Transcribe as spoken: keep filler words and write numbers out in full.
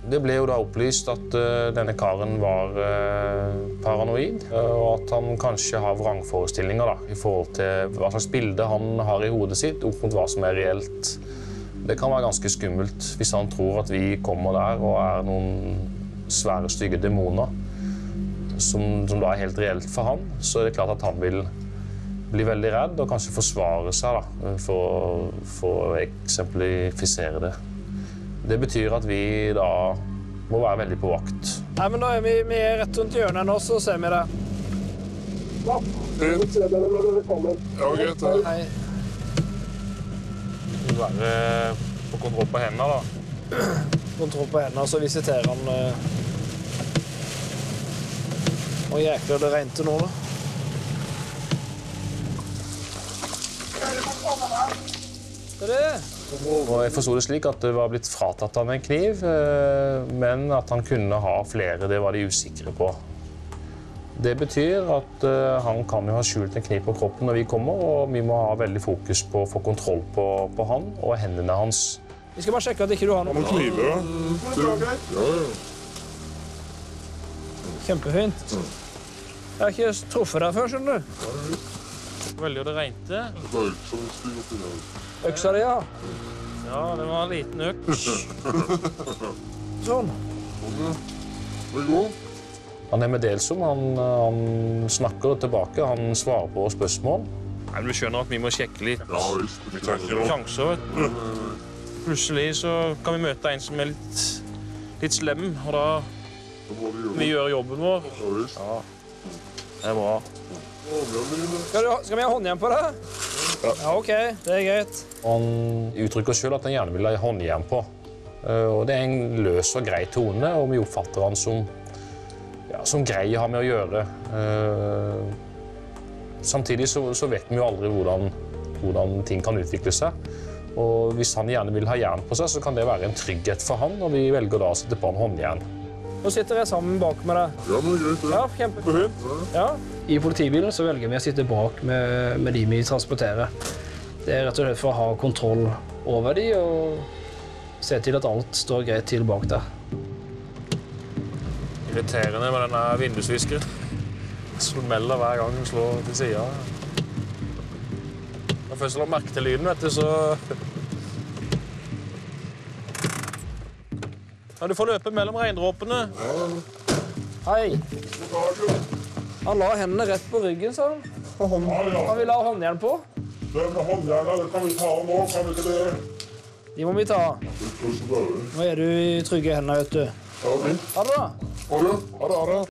Det ble jo da opplyst at uh, denne karen var uh, paranoid, uh, og at han kanskje har vrangforestillinger da, i forhold til hva slags bilde han har i hodet sitt, opp mot hva som er reelt. Det kan være ganske skummelt hvis han tror at vi kommer der og er noen svære, stygge demoner, som, som da er helt reelt for han. Så er det klart at han vil bli veldig redd og kanskje forsvare seg da, for, for å eksemplifisere det. Det betyr at vi da må være veldig på vakt. Nei, men da er vi, vi er rett rundt hjørnet nå, så ser vi det. Ja, vi ser dere når dere kommer. Ja, greit. Hei. Vi må være på kontroll på hendene da. Kontroll på hendene, så visiterer han... Uh... Og jækler det regnet nå da. Hva er det? Og jeg forstod det slik at det var blitt fratatt han en kniv, men at han kunne ha flere, det var de usikre på. Det betyr at han kan jo ha skjult en kniv på kroppen når vi kommer, og vi må ha veldig fokus på å få kontroll på, på han og hendene hans. Vi skal bare sjekke at ikke du har noe. Har du kniver, da? Ja, ja. Kjempefint. Jeg har ikke truffet deg før, skjønner du? Veldig og det regnet. Det er ikke som en styr oppi der. Øksa di, ja. Ja, det var en liten øks. Sånn. Det går. Han er meddelsom, han, han snakker tilbake, han svarer på spørsmål. Nei, men du skjønner at vi må sjekke litt. Ja, visst. Vi tenker noe. Sjanser, vet du. Plutselig så kan vi møte en som er litt, litt slem, og da vi gjør jobben vår. Ja, visst. Ja, det er bra. Skal, du, skal vi ha håndjern på det? Ja. Ja, OK. Det er greit. Han uttrykker selv at han gjerne vil ha håndjern på. Og det er en løs og grei tone, og vi oppfatter han som, ja, som grei å ha med å gjøre. Samtidig så, så vet vi jo aldri hvordan, hvordan ting kan utvikle seg. Og hvis han gjerne vil ha jern på seg, så kan det være en trygghet for han, og vi velger da å sette på en håndjern. Nå sitter jeg sammen bak med deg. Ja, men greit det. Ja, kjempefint. Ja. I politibilen så velger vi å sitte bak med, med de vi transporterer. Det er rett og slett for å ha kontroll over de og se til at alt står greit til bak der. Irriterende med denne vindusviskeren. Som melder hver gang hun slår til siden. Når først la merke til lyden, vet du, så... Ja, du får løpe mellom regndråpene. Hei. Han la hendene rett på ryggen, sa han. Han ville ha håndjern på. Det med håndjern, det kan vi ta nå, kan vi ikke det? De må vi ta. Nå er du i trygge hender, vet du. Ja, fint. Ha det da. Ha det. Ha det, ha det.